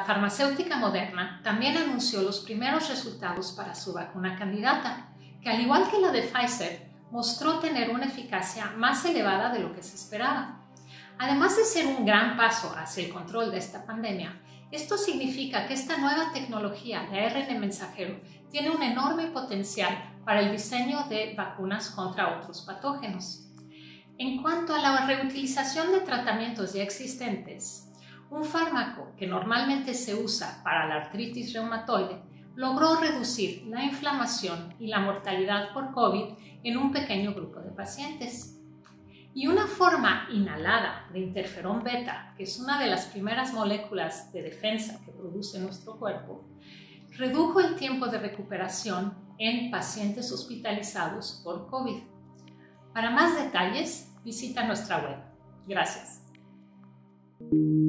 farmacéutica Moderna también anunció los primeros resultados para su vacuna candidata, que al igual que la de Pfizer, mostró tener una eficacia más elevada de lo que se esperaba. Además de ser un gran paso hacia el control de esta pandemia, esto significa que esta nueva tecnología de ARN mensajero tiene un enorme potencial para el diseño de vacunas contra otros patógenos. En cuanto a la reutilización de tratamientos ya existentes, un fármaco que normalmente se usa para la artritis reumatoide logró reducir la inflamación y la mortalidad por COVID en un pequeño grupo de pacientes. Y una forma inhalada de interferón beta, que es una de las primeras moléculas de defensa que produce nuestro cuerpo, redujo el tiempo de recuperación en pacientes hospitalizados por COVID. Para más detalles, visita nuestra web. Gracias.